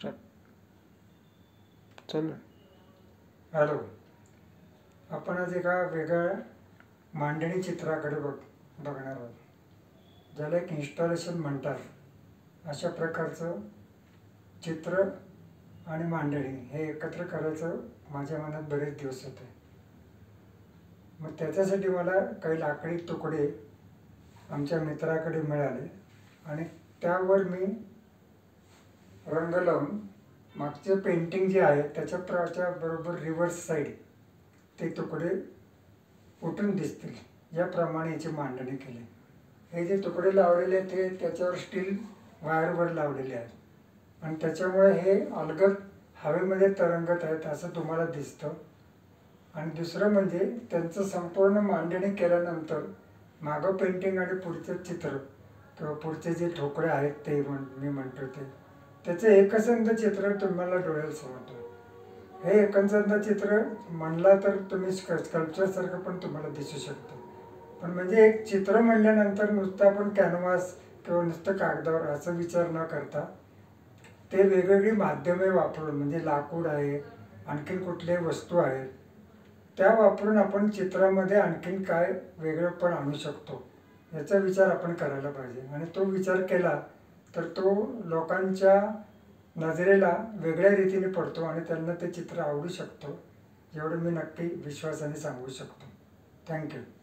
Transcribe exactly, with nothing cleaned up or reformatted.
Start चल. Hello. आपण आज एका वेगळ्या मांडणी चित्राकडे बघ बघणार आहोत, ज्याला एक इन्स्टॉलेशन म्हणतात. अशा प्रकारचं चित्र आणि मांडणी हे एकत्र करायचं माझ्या मनात बरेच दिवस होते. मग त्याच्यासाठी मला काही लाकडी तुकडे आमच्या मित्राकडे मिळाले आणि त्यावर मी रंग लावून मागचे पेंटिंग जे आहे त्याच्या त्याच्या बरोबर रिव्हर्स साईड ते तुकडे उठून दिसतील याप्रमाणे याची मांडणी केली. हे जे तुकडे लावलेले आहेत ते त्याच्यावर स्टील वायरवर लावलेले आहेत आणि त्याच्यामुळे हे अलगद हवेमध्ये तरंगत आहेत असं तुम्हाला दिसतं. आणि दुसरं म्हणजे त्यांचं संपूर्ण मांडणी केल्यानंतर मागं पेंटिंग आणि पुढचं चित्र किंवा पुढचे जे ठोकळे आहेत ते म्हण मी म्हणतो ते त्याचं एकसंध चित्र तुम्हाला डोळ्याला समजतं. हे एकंदर चित्र म्हणला तर तुम्ही स्कल्पचरसारखं पण तुम्हाला दिसू शकतं. पण म्हणजे एक चित्र म्हणल्यानंतर नुसतं आपण कॅनव्हास किंवा नुसतं कागदावर असं विचार न करता ते वेगवेगळी माध्यमे वापरून म्हणजे लाकूड आहे, आणखीन कुठल्याही वस्तू आहेत त्या वापरून आपण चित्रामध्ये आणखीन काय वेगळं पण आणू शकतो याचा विचार आपण करायला पाहिजे. आणि तो विचार केला तर तो लोकांच्या नजरेला वेगळ्या रीतीने पडतो आणि त्यांना ते चित्र आवडू शकतो, एवढं मी नक्की विश्वासाने सांगू शकतो. थँक्यू.